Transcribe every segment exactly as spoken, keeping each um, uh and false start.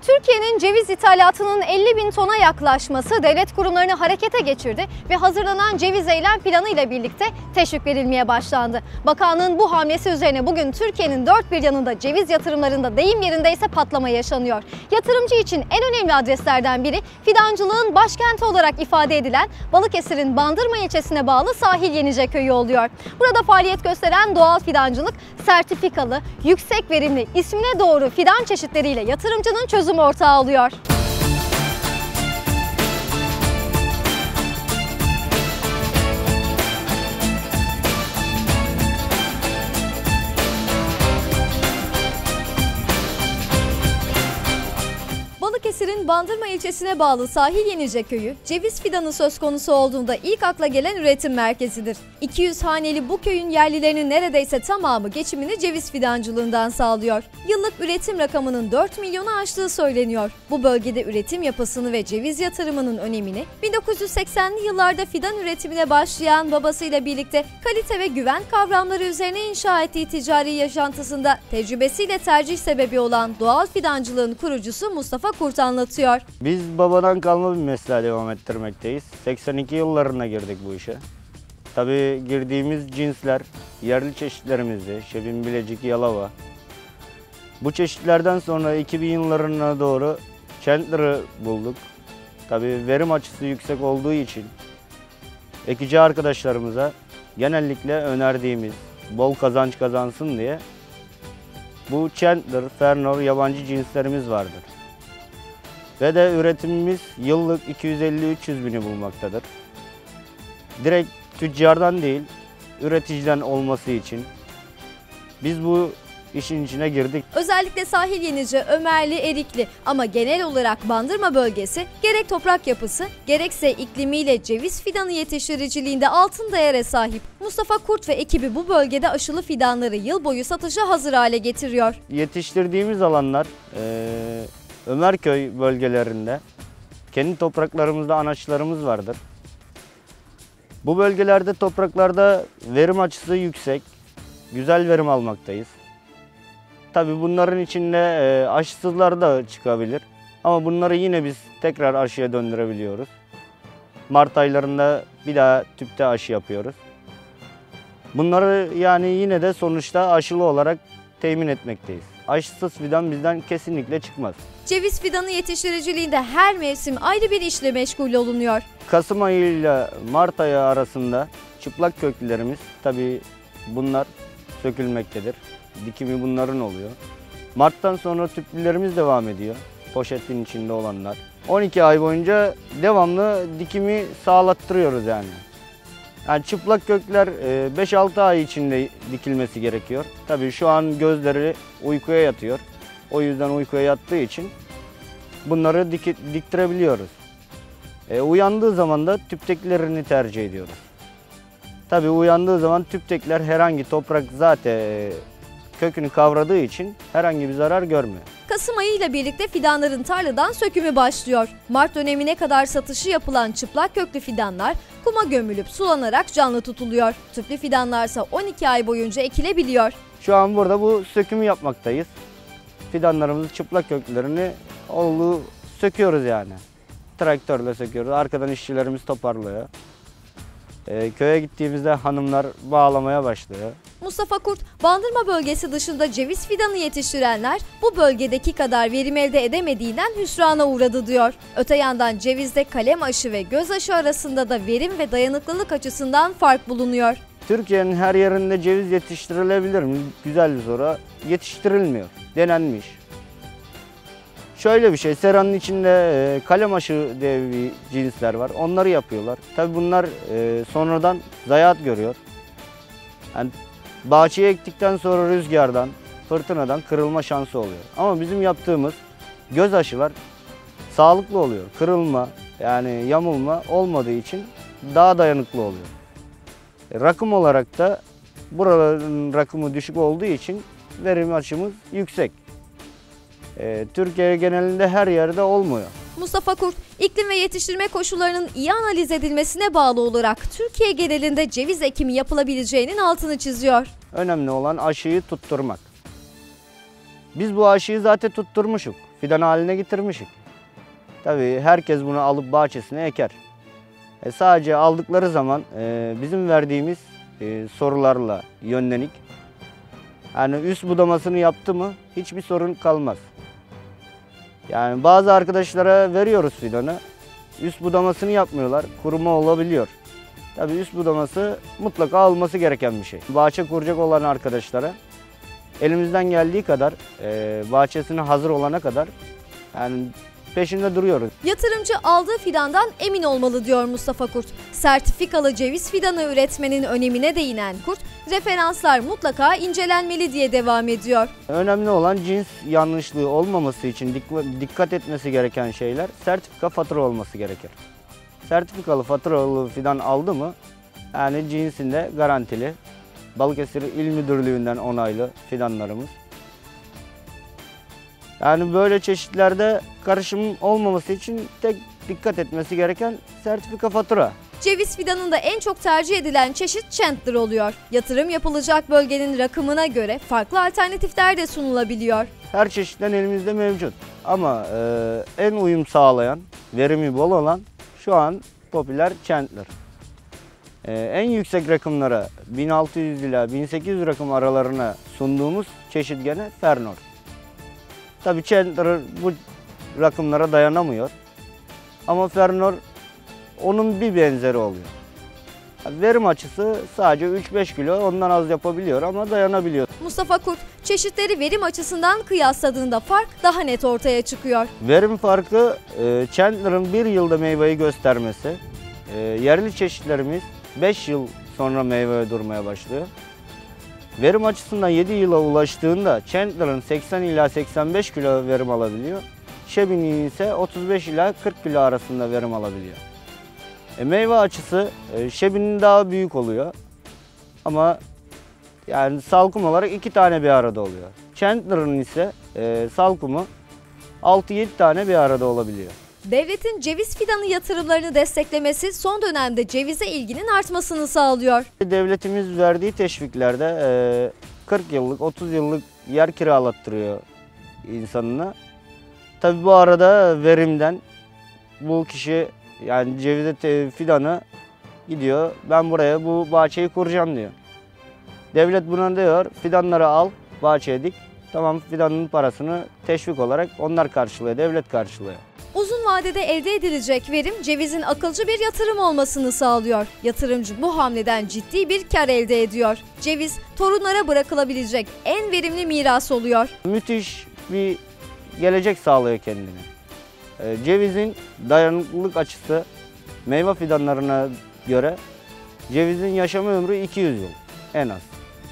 Türkiye'nin ceviz ithalatının elli bin tona yaklaşması devlet kurumlarını harekete geçirdi ve hazırlanan ceviz eylem planı ile birlikte teşvik verilmeye başlandı. Bakanlığın bu hamlesi üzerine bugün Türkiye'nin dört bir yanında ceviz yatırımlarında deyim yerindeyse patlama yaşanıyor. Yatırımcı için en önemli adreslerden biri fidancılığın başkenti olarak ifade edilen Balıkesir'in Bandırma ilçesine bağlı Sahil Yenice köyü oluyor. Burada faaliyet gösteren doğal fidancılık, sertifikalı, yüksek verimli, ismine doğru fidan çeşitleriyle yatırımcının çözüm ortağı oluyor. Balıkesir'in Bandırma ilçesine bağlı Sahil Yenice köyü, ceviz fidanı söz konusu olduğunda ilk akla gelen üretim merkezidir. iki yüz haneli bu köyün yerlilerinin neredeyse tamamı geçimini ceviz fidancılığından sağlıyor. Yıllık üretim rakamının dört milyonu aştığı söyleniyor. Bu bölgede üretim yapısını ve ceviz yatırımının önemini bin dokuz yüz seksenli yıllarda fidan üretimine başlayan babasıyla birlikte kalite ve güven kavramları üzerine inşa ettiği ticari yaşantısında tecrübesiyle tercih sebebi olan doğal fidancılığın kurucusu Mustafa Kurt anlatıyor. Biz babadan kalma bir mesleğe devam ettirmekteyiz. seksen iki yıllarına girdik bu işe. Tabii girdiğimiz cinsler yerli çeşitlerimizdi. Şebin, Bilecik, Yalova. Bu çeşitlerden sonra iki bin yıllarına doğru Chandler'ı bulduk. Tabii verim açısı yüksek olduğu için ekici arkadaşlarımıza genellikle önerdiğimiz bol kazanç kazansın diye bu Chandler, Fernor yabancı cinslerimiz vardır. Ve de üretimimiz yıllık iki yüz elli üç yüz bini bulmaktadır. Direkt tüccardan değil, üreticiden olması için biz bu işin içine girdik. Özellikle Sahil Yenice, Ömerli, Erikli ama genel olarak Bandırma bölgesi gerek toprak yapısı gerekse iklimiyle ceviz fidanı yetiştiriciliğinde altın değere sahip. Mustafa Kurt ve ekibi bu bölgede aşılı fidanları yıl boyu satışa hazır hale getiriyor. Yetiştirdiğimiz alanlar e, Ömerköy bölgelerinde kendi topraklarımızda anaçlarımız vardır. Bu bölgelerde topraklarda verim açısı yüksek, güzel verim almaktayız. Tabii bunların içinde e, aşısızlar da çıkabilir ama bunları yine biz tekrar aşıya döndürebiliyoruz. Mart aylarında bir daha tüpte aşı yapıyoruz. Bunları yani yine de sonuçta aşılı olarak temin etmekteyiz. Aşısız fidan bizden kesinlikle çıkmaz. Ceviz fidanı yetiştiriciliğinde her mevsim ayrı bir işle meşgul olunuyor. Kasım ayı ile Mart ayı arasında çıplak köklerimiz, tabii bunlar sökülmektedir. Dikimi bunların oluyor. Mart'tan sonra tüplülerimiz devam ediyor. Poşetin içinde olanlar. on iki ay boyunca devamlı dikimi sağlattırıyoruz yani. Yani çıplak kökler beş altı ay içinde dikilmesi gerekiyor. Tabii şu an gözleri uykuya yatıyor. O yüzden uykuya yattığı için bunları dik diktirebiliyoruz. E, uyandığı zaman da tüpteklerini tercih ediyoruz. Tabii uyandığı zaman tüptekler herhangi toprak zaten kökünü kavradığı için herhangi bir zarar görmüyor. Kasım ayı ile birlikte fidanların tarladan sökümü başlıyor. Mart dönemine kadar satışı yapılan çıplak köklü fidanlar kuma gömülüp sulanarak canlı tutuluyor. Tüplü fidanlarsa on iki ay boyunca ekilebiliyor. Şu an burada bu sökümü yapmaktayız. Fidanlarımızın çıplak köklerini olduğu söküyoruz yani. Traktörle söküyoruz. Arkadan işçilerimiz toparlıyor. Ee, köye gittiğimizde hanımlar bağlamaya başlıyor. Mustafa Kurt, Bandırma bölgesi dışında ceviz fidanı yetiştirenler bu bölgedeki kadar verim elde edemediğinden hüsrana uğradı diyor. Öte yandan cevizde kalem aşı ve göz aşı arasında da verim ve dayanıklılık açısından fark bulunuyor. Türkiye'nin her yerinde ceviz yetiştirilebilir mi? Güzel bir soru. Yetiştirilmiyor. Denenmiş. Şöyle bir şey, seranın içinde kalem aşı diye bir cinsler var. Onları yapıyorlar. Tabii bunlar sonradan zayiat görüyor. Yani bahçeye ektikten sonra rüzgardan, fırtınadan kırılma şansı oluyor. Ama bizim yaptığımız göz aşılar sağlıklı oluyor. Kırılma, yani yamulma olmadığı için daha dayanıklı oluyor. Rakım olarak da buraların rakımı düşük olduğu için verim açımız yüksek. Türkiye genelinde her yerde olmuyor. Mustafa Kurt, iklim ve yetiştirme koşullarının iyi analiz edilmesine bağlı olarak Türkiye genelinde ceviz ekimi yapılabileceğinin altını çiziyor. Önemli olan aşıyı tutturmak. Biz bu aşıyı zaten tutturmuşuk. fidan haline getirmişik. Tabii herkes bunu alıp bahçesine eker. E sadece aldıkları zaman e, bizim verdiğimiz e, sorularla yönlenik. Yani üst budamasını yaptı mı hiçbir sorun kalmaz. Yani bazı arkadaşlara veriyoruz fidanı. Üst budamasını yapmıyorlar. Kuruma olabiliyor. Tabii üst budaması mutlaka olması gereken bir şey. Bahçe kuracak olan arkadaşlara elimizden geldiği kadar e, bahçesine hazır olana kadar yani peşinde duruyoruz. Yatırımcı aldığı fidandan emin olmalı diyor Mustafa Kurt. Sertifikalı ceviz fidanı üretmenin önemine değinen Kurt, referanslar mutlaka incelenmeli diye devam ediyor. Önemli olan cins yanlışlığı olmaması için dikkat etmesi gereken şeyler sertifika fatura olması gerekir. Sertifikalı faturalı fidan aldı mı yani cinsinde garantili. Balıkesir İl Müdürlüğü'nden onaylı fidanlarımız. Yani böyle çeşitlerde karışım olmaması için tek dikkat etmesi gereken sertifika fatura. Ceviz fidanında en çok tercih edilen çeşit Chandler oluyor. Yatırım yapılacak bölgenin rakımına göre farklı alternatifler de sunulabiliyor. Her çeşitten elimizde mevcut ama e, en uyum sağlayan, verimi bol olan şu an popüler Chandler. E, en yüksek rakımlara bin altı yüz ila bin sekiz yüz rakım aralarına sunduğumuz çeşit gene Fernor. Tabii Chandler bu rakımlara dayanamıyor ama Fernor onun bir benzeri oluyor. Verim açısı sadece üç beş kilo ondan az yapabiliyor ama dayanabiliyor. Mustafa Kurt, çeşitleri verim açısından kıyasladığında fark daha net ortaya çıkıyor. Verim farkı Chandler'ın bir yılda meyveyi göstermesi, yerli çeşitlerimiz beş yıl sonra meyveye durmaya başlıyor. Verim açısından yedi yıla ulaştığında Chandler'ın seksen ila seksen beş kilo verim alabiliyor. Şebin'in ise otuz beş ila kırk kilo arasında verim alabiliyor. E, meyve açısı e, Şebin'in daha büyük oluyor. Ama yani salkım olarak iki tane bir arada oluyor. Chandler'ın ise e, salkumu altı yedi tane bir arada olabiliyor. Devletin ceviz fidanı yatırımlarını desteklemesi son dönemde cevize ilginin artmasını sağlıyor. Devletimiz verdiği teşviklerde kırk yıllık, otuz yıllık yer kiralattırıyor insanına. Tabii bu arada verimden bu kişi yani cevize fidanı gidiyor. Ben buraya bu bahçeyi kuracağım diyor. Devlet buna diyor fidanları al, bahçeye dik. Tamam, fidanın parasını teşvik olarak onlar karşılıyor, devlet karşılıyor. Uzun vadede elde edilecek verim cevizin akılcı bir yatırım olmasını sağlıyor. Yatırımcı bu hamleden ciddi bir kar elde ediyor. Ceviz torunlara bırakılabilecek en verimli miras oluyor. Müthiş bir gelecek sağlıyor kendine. Cevizin dayanıklılık açısı meyve fidanlarına göre cevizin yaşam ömrü iki yüz yıl en az.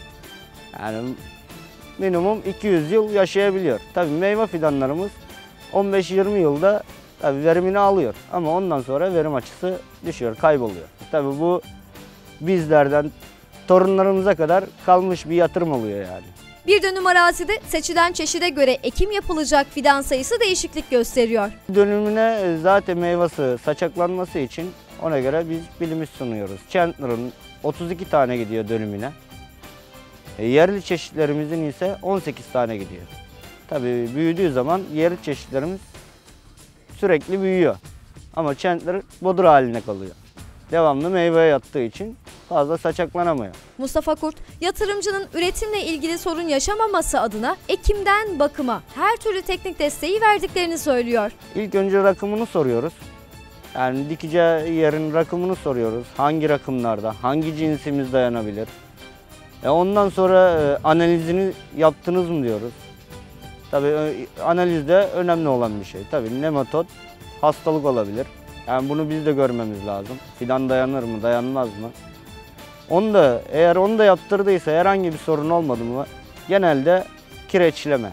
Yani minimum iki yüz yıl yaşayabiliyor. Tabii meyve fidanlarımız on beş yirmi yılda tabii verimini alıyor ama ondan sonra verim açısı düşüyor, kayboluyor. Tabii bu bizlerden torunlarımıza kadar kalmış bir yatırım oluyor yani. Bir dönüm arazide seçilen çeşide göre ekim yapılacak fidan sayısı değişiklik gösteriyor. Dönümüne zaten meyvesi saçaklanması için ona göre biz bilimiz sunuyoruz. Chandler'ın otuz iki tane gidiyor dönümüne. E, yerli çeşitlerimizin ise on sekiz tane gidiyor. Tabii büyüdüğü zaman yerli çeşitlerimiz sürekli büyüyor. Ama Chandler bodur haline kalıyor. Devamlı meyveye yattığı için fazla saçaklanamıyor. Mustafa Kurt, yatırımcının üretimle ilgili sorun yaşamaması adına ekimden bakıma her türlü teknik desteği verdiklerini söylüyor. İlk önce rakımını soruyoruz. Yani dikeceği yerin rakımını soruyoruz. Hangi rakımlarda, hangi cinsimiz dayanabilir? E ondan sonra e, analizini yaptınız mı diyoruz. Tabii analizde önemli olan bir şey. Tabii nematod, hastalık olabilir. Yani bunu biz de görmemiz lazım. Fidan dayanır mı, dayanmaz mı? Onu da, eğer onu da yaptırdıysa herhangi bir sorun olmadı mı? Genelde kireçleme.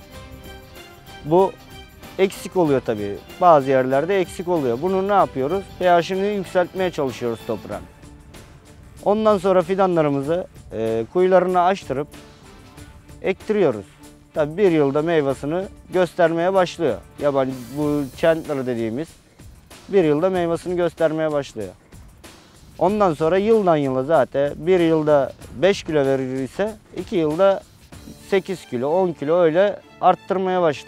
Bu eksik oluyor tabii. Bazı yerlerde eksik oluyor. Bunu ne yapıyoruz? pH'ini yükseltmeye çalışıyoruz toprağın. Ondan sonra fidanlarımızı e, kuyularını açtırıp ektiriyoruz. Tabii bir yılda meyvasını göstermeye başlıyor. Yabancı bu Chandler dediğimiz bir yılda meyvasını göstermeye başlıyor. Ondan sonra yıldan yıla zaten bir yılda beş kilo verir ise iki yılda sekiz kilo, on kilo öyle arttırmaya başlıyor.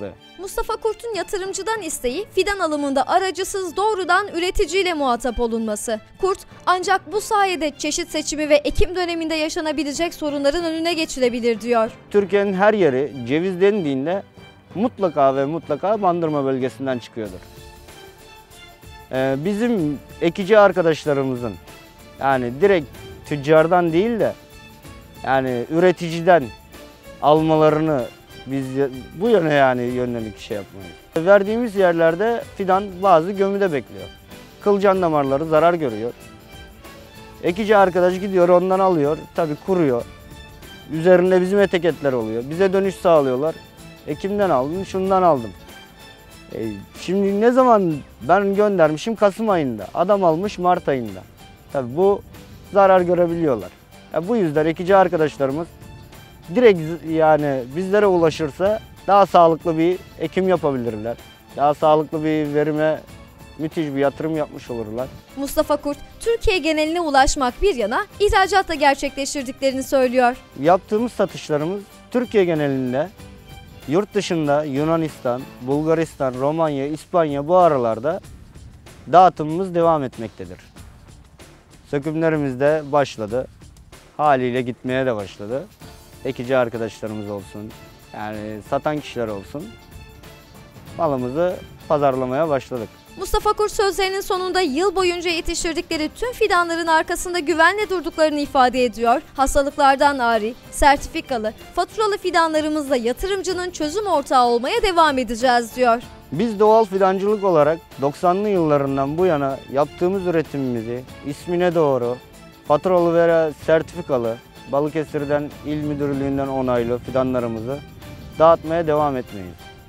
Mustafa Kurt'un yatırımcıdan isteği fidan alımında aracısız doğrudan üreticiyle muhatap olunması. Kurt ancak bu sayede çeşit seçimi ve ekim döneminde yaşanabilecek sorunların önüne geçilebilir diyor. Türkiye'nin her yeri ceviz dendiğinde mutlaka ve mutlaka Bandırma bölgesinden çıkıyordur. Ee, bizim ekici arkadaşlarımızın yani direkt tüccardan değil de yani üreticiden almalarını biz bu yöne yani yönelik şey yapmayız. Verdiğimiz yerlerde fidan bazı gömüde bekliyor. Kılcal damarları zarar görüyor. Ekici arkadaş gidiyor ondan alıyor, tabii kuruyor. Üzerinde bizim etiketler oluyor. Bize dönüş sağlıyorlar. Ekim'den aldım, şundan aldım. E, şimdi ne zaman ben göndermişim? Kasım ayında. Adam almış Mart ayında. Tabii bu zarar görebiliyorlar. E, bu yüzden ekici arkadaşlarımız direkt yani bizlere ulaşırsa daha sağlıklı bir ekim yapabilirler. Daha sağlıklı bir verime müthiş bir yatırım yapmış olurlar. Mustafa Kurt, Türkiye geneline ulaşmak bir yana ihracat da gerçekleştirdiklerini söylüyor. Yaptığımız satışlarımız Türkiye genelinde, yurt dışında Yunanistan, Bulgaristan, Romanya, İspanya bu aralarda dağıtımımız devam etmektedir. Sökümlerimiz de başladı. Haliyle gitmeye de başladı. Ekici arkadaşlarımız olsun, yani satan kişiler olsun. Malımızı pazarlamaya başladık. Mustafa Kurt sözlerinin sonunda yıl boyunca yetiştirdikleri tüm fidanların arkasında güvenle durduklarını ifade ediyor. Hastalıklardan ari, sertifikalı, faturalı fidanlarımızla yatırımcının çözüm ortağı olmaya devam edeceğiz diyor. Biz doğal fidancılık olarak doksanlı yıllarından bu yana yaptığımız üretimimizi ismine doğru faturalı veya sertifikalı Balıkesir'den, İl Müdürlüğü'nden onaylı fidanlarımızı dağıtmaya devam etmeyiz.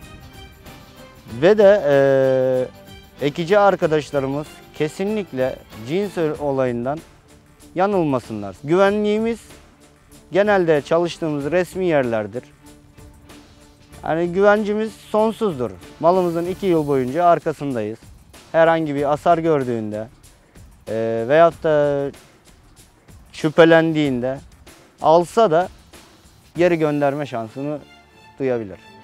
Ve de e, ekici arkadaşlarımız kesinlikle cins olayından yanılmasınlar. Güvenliğimiz genelde çalıştığımız resmi yerlerdir. Yani güvencimiz sonsuzdur. Malımızın iki yıl boyunca arkasındayız. Herhangi bir hasar gördüğünde e, veyahut da şüphelendiğinde alsa da geri gönderme şansını duyabilir.